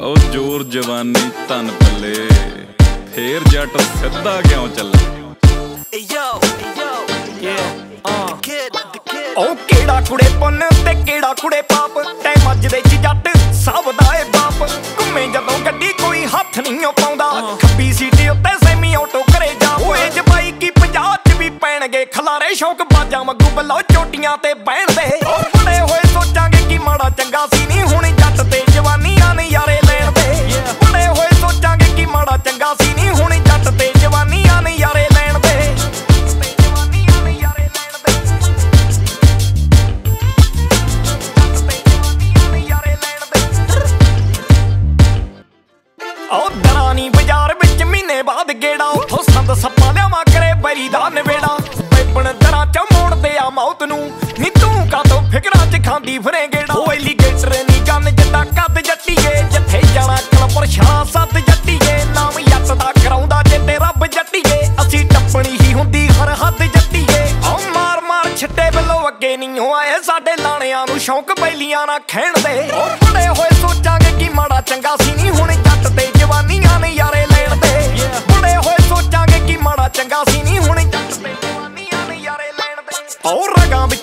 ओ जोर जवानी तन पल्ले फेर जट सिद्धा क्यों चले। ओ केड़ा कुड़े पुन्न ते केड़ा कुड़े पाप, टाइम अज दे जट सब दा ए बाप। घुमे जदों गड्डी कोई हथ नहीं पाउंदा, खब्बी सीट उत्ते सैमी ऑटो करे जा। ओए जबाई की 50 च भी पैणगे खलारे, शौक बाजा वांगू बल्लो चोटियां ते बैण दे। ओ बड़े होए सोचांगे कि माड़ा चंगा सी नी हुण जट ते जवानियां नज़ारे लैण दे। बड़े होए सोचांगे कि माड़ा चंगा सी नी हुण जट ते जवानियां नज़ारे लैण दे। ओ दरानी बाजार विच महीने बाद गेड़ा, उथों संद सप्पा लियावां करे बरी दा नवेड़ा। पैपण दरां च मोड़दे आ मौत नूं, नी तूं कातों फिकरां च खांदी फिरे गेड़ा। ओ एलीगेटर नी गन जिद्दां कद जट्टीए, जिथे जाना कलपर शाह सद जट्टीए। नाम जट दा कराउंदा जे ते रब जट्टीए, असीं टप्पणी ही हुंदी हर हद जट्टीए। ओ मार मार छिट्टे बिल्लो अगे नी हो आए, साडे लाणियां नूं शौक बैलियां ना खैण दे। ओ बड़े होए सोचांगे कि माड़ा चंगा सी नी हुण जट ते जवानियां नज़ारे लैण दे। बड़े होए सोचांगे कि माड़ा चंगा सी नी हुण जट ते जवानियां नज़ारे लैण दे। ओ रगां